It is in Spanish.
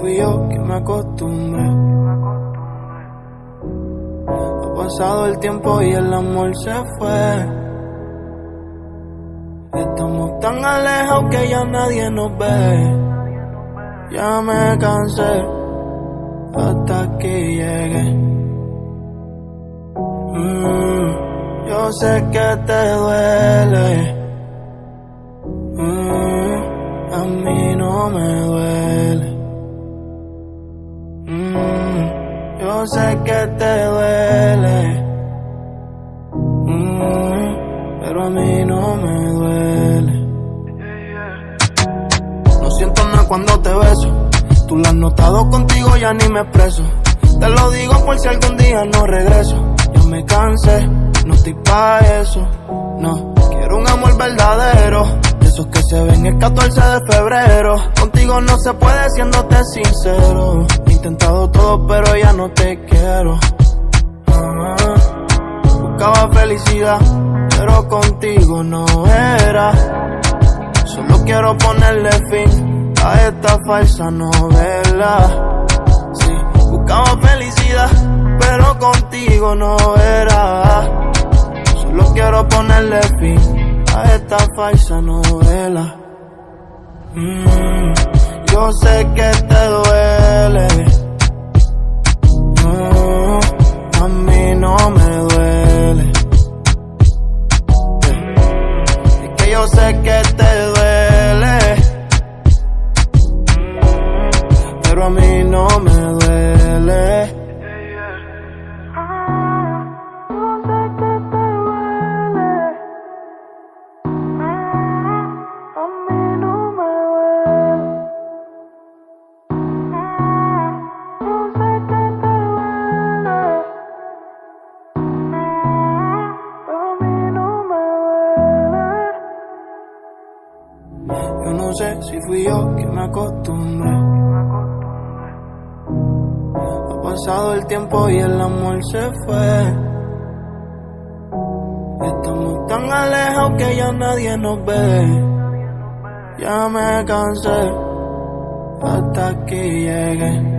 fui yo que me acostumbré. Ha pasado el tiempo y el amor se fue. Estamos tan alejados que ya nadie nos ve. Ya me cansé hasta aquí llegué. Yo sé que te duele. A mí no me duele. Yo sé que te duele. Pero a mí no me duele. No siento nada cuando te beso. Tú lo has notado, contigo ya ni me expreso. Te lo digo por si algún día no regreso. Yo me cansé, no estoy pa' eso. No, quiero un amor verdadero, de esos que se ven el 14 de febrero. Contigo no se puede siéndote sincero. He intentado todo pero ya no te quiero. Buscaba felicidad, pero contigo no era. Solo quiero ponerle fin a esta falsa novela. Sí, buscaba felicidad, pero contigo no era. Solo quiero ponerle fin a esta falsa novela. Yo sé que te duele. A mí no me duele. Es que yo sé que te duele, pero a mí no me duele. Yo no sé si fui yo que me acostumbré. Ha pasado el tiempo y el amor se fue. Estamos tan alejados que ya nadie nos ve. Ya me cansé hasta aquí llegué.